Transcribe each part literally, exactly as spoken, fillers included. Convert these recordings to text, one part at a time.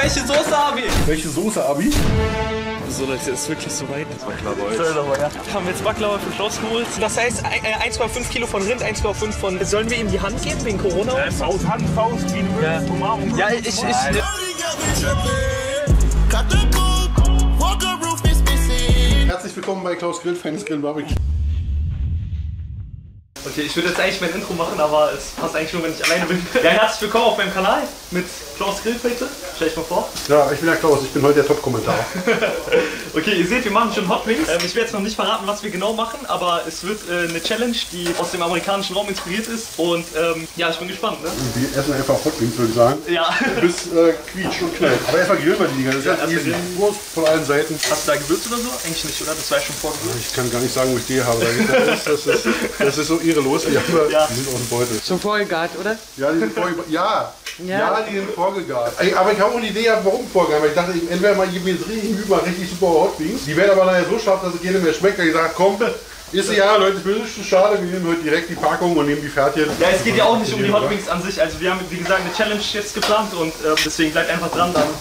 Welche Soße, Abi? Welche Soße, Abi? So Leute, ist wirklich so weit. Das Baklava ja. Haben wir jetzt Baklava für Klaus geholt. Das heißt eins Komma fünf Kilo von Rind, eins Komma fünf von... Sollen wir ihm die Hand geben wegen Corona? Äh, Faust, Hand, Faust, wie du willst. Ja, Umarmung. ja ich... ich Herzlich willkommen bei Klaus Grill, Fans Grill Barbecue. Okay, ich würde jetzt eigentlich mein Intro machen, aber es passt eigentlich nur, wenn ich alleine bin. Ja, herzlich willkommen auf meinem Kanal mit Klaus Grill heute. Stell dich mal vor. Ja, ich bin der Klaus, ich bin heute der Top-Kommentar. Okay, ihr seht, wir machen schon Hot Wings. Ähm, ich werde jetzt noch nicht verraten, was wir genau machen, aber es wird äh, eine Challenge, die aus dem amerikanischen Raum inspiriert ist. Und ähm, ja, ich bin gespannt, ne? Wir essen einfach Hot Wings, würde ich sagen. Ja. Bis äh, quietscht und knallt. Aber erstmal grillen wir die Dinger, das ist Ja, ja, erst easy. grillen. Wurst von allen Seiten. Hast du da Gewürz oder so? Eigentlich nicht, oder? Das war ja schon vorgewürzt. Ich kann gar nicht sagen, wo ich die habe. Das ist, das ist, das ist so ehrenlos. Die, haben wir, Ja. die sind aus dem Beutel. Schon vorgegart, oder? Ja, die sind vorgegart. Ja. Ja. Ja, die sind vorgegart. Ey, aber ich habe auch eine Idee, warum vorgegart. Weil ich dachte, entweder mal geben wir jetzt richtig üben, mal richtig super Hot Wings. Die werden aber nachher so scharf, dass es keiner mehr schmeckt. Da ich gesagt, komm, ist ja, Leute, das ist schon schade. Wir nehmen heute direkt die Packung und nehmen die fertig. Ja, es geht ja auch nicht um die Hot Wings an sich. Also wir haben, wie gesagt, eine Challenge jetzt geplant und äh, deswegen bleibt einfach dran dann.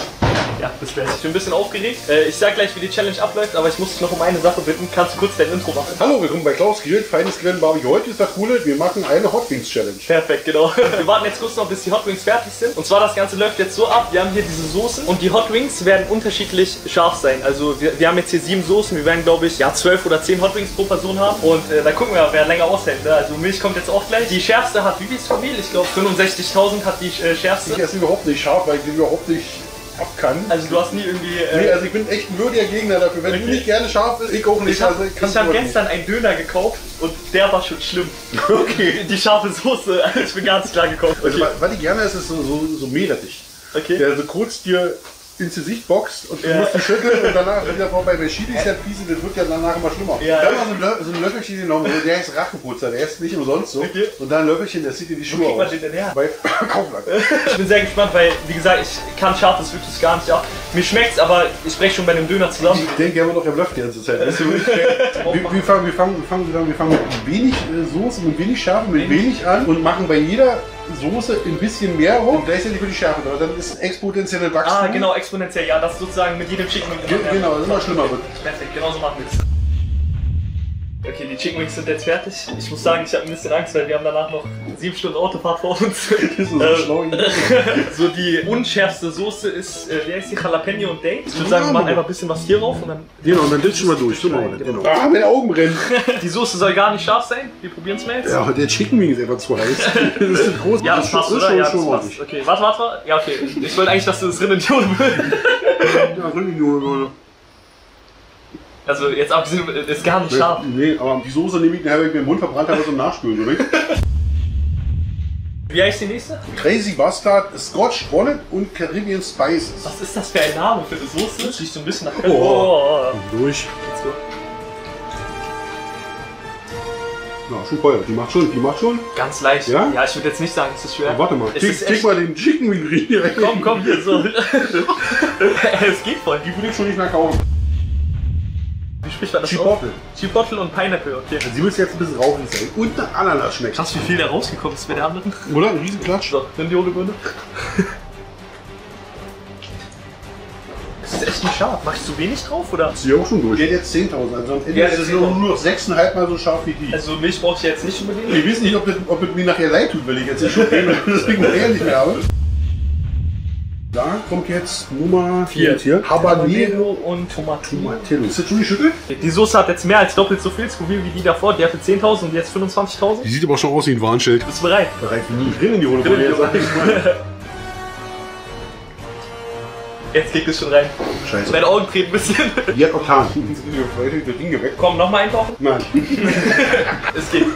Ja, bis gleich. Ich bin ein bisschen aufgeregt. Äh, ich sag gleich, wie die Challenge abläuft, aber ich muss dich noch um eine Sache bitten. Kannst du kurz dein Intro machen? Hallo, willkommen bei Klaus Grill, feines Grillen Barbecue. Heute ist das Coole, wir machen eine Hot Wings Challenge. Perfekt, genau. Wir warten jetzt kurz noch, bis die Hot Wings fertig sind. Und zwar, das Ganze läuft jetzt so ab, wir haben hier diese Soßen und die Hot Wings werden unterschiedlich scharf sein. Also wir, wir haben jetzt hier sieben Soßen, wir werden, glaube ich, ja, zwölf oder zehn Hot Wings pro Person haben. Und äh, da gucken wir, wer länger aushält. Ne? Also Milch kommt jetzt auch gleich. Die schärfste hat, wie viel ist Familie? Ich glaube fünfundsechzigtausend hat die äh, schärfste. Ich esse überhaupt nicht scharf, weil ich den überhaupt nicht ab kann. Also du hast nie irgendwie... Äh, Nee, also ich bin echt ein würdiger Gegner dafür. Wenn Okay. du nicht gerne scharf bist, ich auch nicht. Ich habe also ich kann's hab überhaupt gestern einen Döner gekauft und der war schon schlimm. Okay. Die scharfe Soße, ich bin ganz klar gekauft. nicht. Also, Okay. wa- was ich gerne esse, ist so, so, so Meerrettich. Okay. Der so kurz dir ins Gesicht boxt und du Ja. musst ihn schütteln und danach wieder vorbei. Bei Chili ist ja fiese, das wird ja danach immer schlimmer. Ja. Dann mal so ein, Lö so ein Löffelchen genommen, so, der ist Racheputzer, der ist nicht umsonst so. Okay. Und dann ein Löffelchen, der zieht dir die Wo Schuhe kriegt man aus. den denn her? Bei Kaufland. Ich bin sehr gespannt, weil, wie gesagt, ich kann scharfes wirklich gar nicht ab. Mir schmeckt's, aber ich breche schon bei dem Döner zusammen. Ich denke immer noch, er blufft die ganze Zeit. Weißt du, wir, wir, fangen, wir, fangen, wir, fangen, wir fangen mit wenig äh, Soße, mit wenig Schärfe, mit wenig an und machen bei jeder Soße ein bisschen mehr rum. Und gleichzeitig für die Schärfe. Aber dann ist exponentielle Wachstum. Ah, genau, exponentiell, ja, das sozusagen mit jedem Chicken Wing. Ge genau, das immer schlimmer wird. Perfekt, genau so machen wir's. Okay, die Chicken Wings sind jetzt fertig. Ich muss sagen, ich habe ein bisschen Angst, weil wir haben danach noch sieben Stunden Autofahrt vor uns. Das ist so Ähm, schlau. So die unschärfste Soße ist, äh, wie heißt die? Jalapeno und Date. Ich würde sagen, wir machen einfach ein bisschen was hier rauf und dann... Genau, und dann ditchen wir durch. So machen wir das. Genau. Genau. Ah, meine Augen brennen. Die Soße soll gar nicht scharf sein. Wir probieren es mal jetzt. Ja, der Chicken Wing ist einfach zu heiß. Das ist ein groß. Ja, das passt, ist oder? schon, Ja, das schon passt. ordentlich. Okay, warte, warte, warte. Ja, okay. Ich wollte eigentlich, dass du das Rind in die Jode willst. Ja, drin nur. Also jetzt abgesehen, ist gar nicht scharf. Nee, aber die Soße nehme ich nachher, wenn ich mir den Mund verbrannt habe, so nachspülen, oder? Wie heißt die nächste? Crazy Bastard, Scotch Bonnet und Caribbean Spices. Was ist das für ein Name für eine Soße? Das riecht so ein bisschen nach... Oh. Oh. Durch. Let's go. Ja, schon Feuer. Die macht schon, die macht schon. Ganz leicht. Ja? Ja, ich würde jetzt nicht sagen, es ist schwer. Ja, warte mal. Es Tick, ist tick echt- mal den Chicken Wing rein. Komm, komm, hier so. Es geht voll. Die würde ich schon nicht mehr kaufen. Wie spricht man das aus? Chipotle. Chipotle und Pineapple, okay. Sie müssen jetzt ein bisschen rauchig sein. Und eine Ananas schmeckt. Krass, wie viel da rausgekommen ist bei der anderen. Oder? Ein riesen Klatsch. So, nimm die Olivenöl. Das ist echt nicht scharf. Mach ich zu wenig drauf, oder? Ist ja auch schon durch. Geht jetzt zehntausend. Also am Ende Ja, ist es das nur, zehntausend. nur noch sechs Komma fünf Mal so scharf wie die. Also Milch brauche ich jetzt nicht unbedingt. Ich weiß nicht, ob es ob es mir nachher leid tut, weil ich jetzt den Schokolade und deswegen nachher nicht mehr habe. Da kommt jetzt Nummer vier. Hier. Habanero und Tomatillo. Tomatillo. Ist das schon geschüttelt? Die Soße hat jetzt mehr als doppelt so viel Scoville wie die davor. Die hatte zehntausend und jetzt fünfundzwanzigtausend. Die sieht aber schon aus wie ein Warnschild. Bist du bereit? Bereit wie nie. Drin in die Hole. Drin in die Hole. Jetzt kriegt es schon rein. Scheiße. Deine Augen drehen ein bisschen. Die hat Oktan. Das Ding weg. Komm, nochmal eintauchen. Nein. Es geht.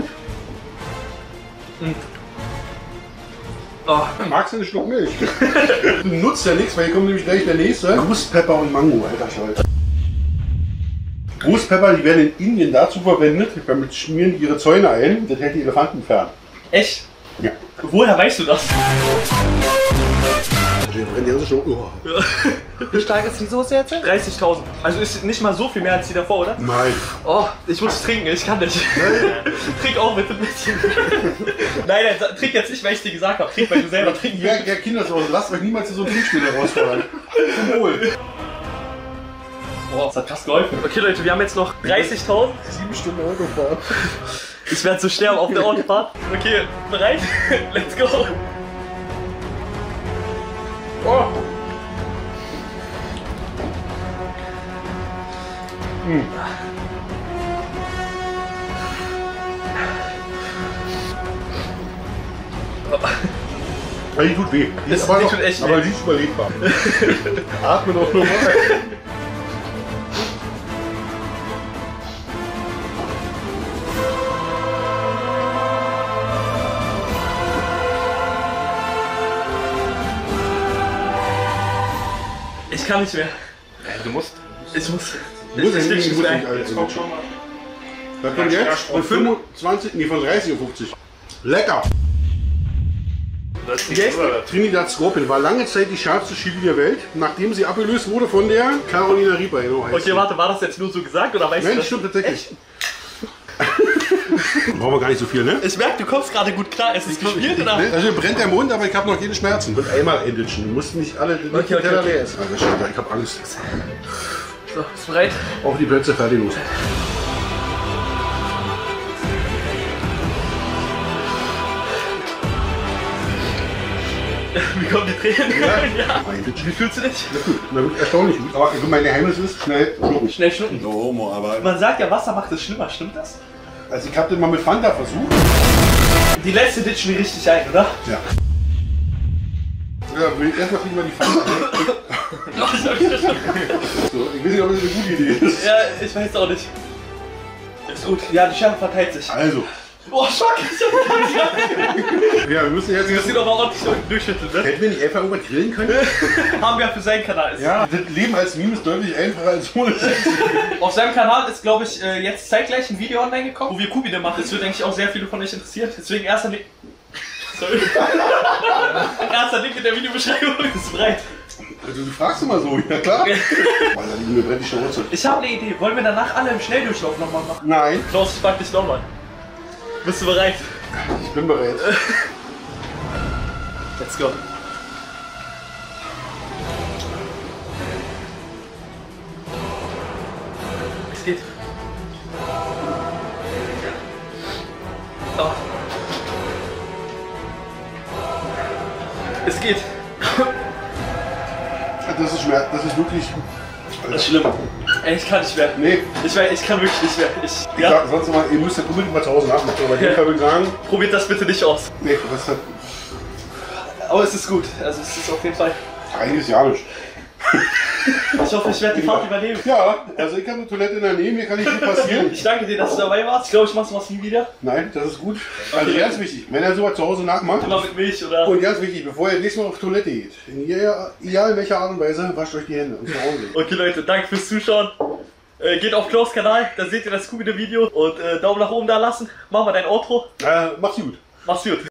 Oh. Magst du einen Schluck Milch? Du nutzt ja nichts, weil hier kommt nämlich gleich der nächste. Großpepper und Mango, alter Schweiz. Großpepper, die werden in Indien dazu verwendet, damit schmieren die ihre Zäune ein, das hält die Elefanten fern. Echt? Ja. Woher weißt du das? Die brennt ja schon. Oh. Wie stark ist die Soße jetzt? dreißigtausend. Also ist nicht mal so viel mehr als die davor, oder? Nein. Oh, ich muss trinken, ich kann nicht. Trink auch bitte ein bisschen. Nein, nein, trink jetzt nicht, weil ich dir gesagt habe. Trink, weil du selber trinken Ja, ja, Kinder, so, lasst euch niemals zu so einem Trinkspiel herausfordern. Zum Wohl. Oh, das hat krass geholfen. Okay Leute, wir haben jetzt noch dreißigtausend. Sieben Stunden Auto fahren. Ich werde so sterben auf der Autofahrt. Okay, bereit? Let's go. Oh. Hm. Die tut weh. Die Das- ist aber, die noch, tut echt aber weh. die ist überlebbar. Atme doch nur mal. Ich kann nicht mehr. Du musst. Ich muss. Du musst Ich, ich, nicht, ich, du musst ich, nicht alles Jetzt kommt schon mal. Da kommt Ja, jetzt Sprung von fünfundzwanzig, nee, von dreißig auf fünfzig. Lecker! Das ist Yes. oder? Trinidad Scorpion war lange Zeit die schärfste Chili der Welt, nachdem sie abgelöst wurde von der Carolina Reaper. Genau, heißt Okay, sie. warte, war das jetzt nur so gesagt oder weißt Nein, du das das? stimmt tatsächlich. Brauchen wir gar nicht so viel, ne? Ich merke, du kommst gerade gut klar. Es ist gespielt oder? Also brennt der Mund, aber ich habe noch keine Schmerzen. Und einmal enditchen. Du musst nicht alle nicht Okay, den okay, Teller okay. leer essen. Also, ich habe Angst. So, ist bereit? Auf die Plätze, fertig, los. Wie kommen die Tränen? Ja. Ja. Enditchen. Wie fühlst du dich? Na gut, na gut, erstaunlich gut. Aber mein Geheimnis ist schnell schlucken. Schnell schlucken. No homo, aber. Man sagt ja, Wasser macht es schlimmer, stimmt das? Also ich habe den mal mit Fanta versucht. Die letzte ditchen wir richtig ein, oder? Ja. Ja, will ich erstmal kriegen wir die Fanta. Oh, ich hab wieder schon- So, ich weiß nicht, ob das eine gute Idee ist. Ja, ich weiß auch nicht. Ist gut. Ja, die Schärfe verteilt sich. Also, Oh, Schock! Ich hab gar nicht gehabt. ja, wir müssen jetzt. Wir müssen ihn aber ordentlich durchschütteln, ne? Hätten wir nicht einfach irgendwas grillen können? Haben wir für seinen Kanal. Ja, das Leben als Meme ist deutlich einfacher als ohne. Auf seinem Kanal ist, glaube ich, äh, jetzt zeitgleich ein Video online gekommen, wo wir Kubine machen. Das wird eigentlich auch sehr viele von euch interessieren. Deswegen erster Link. Sorry. Erster Link in der Videobeschreibung. Ist bereit. Also, du fragst immer so, ja klar. Boah, da liegen mir brennt die Schnauze. Ich habe eine Idee. Wollen wir danach alle im Schnelldurchlauf nochmal machen? Nein, Klaus, ich frag dich nochmal. Bist du bereit? ich bin bereit. Let's go. Es geht. Oh. Es geht. Das ist schwer, das ist wirklich. Das ist schlimm. Ey, ich kann nicht mehr. Nee, Ich, weiß, ich kann wirklich nicht mehr. Ich, ich ja, sag sonst mal, ihr müsst das unbedingt mal zu Hause nachmachen. Aber in dem Fall würde ich sagen, probiert das bitte nicht aus. nee, das hat Aber es ist gut. Also es ist auf jeden Fall. einiges Jahr nicht. Ich hoffe, ich werde die Fahrt überleben. Ja, also ich habe eine Toilette in der Nähe, mir kann nicht viel passieren. Ich danke dir, dass du dabei warst. Ich glaube, ich mache sowas nie wieder. Nein, das ist gut. Also ganz wichtig, wenn er sowas zu Hause nachmacht. Immer mit Milch oder... Und ganz wichtig, bevor ihr nächstes Mal auf Toilette geht, in jeder, egal in welcher Art und Weise, wascht euch die Hände und zu Hause. Okay Leute, danke fürs Zuschauen. Äh, geht auf Klaus' Kanal, da seht ihr das Scooby-Video und äh, Daumen nach oben da lassen. Mach mal dein Outro. Äh, macht's gut. Mach's gut.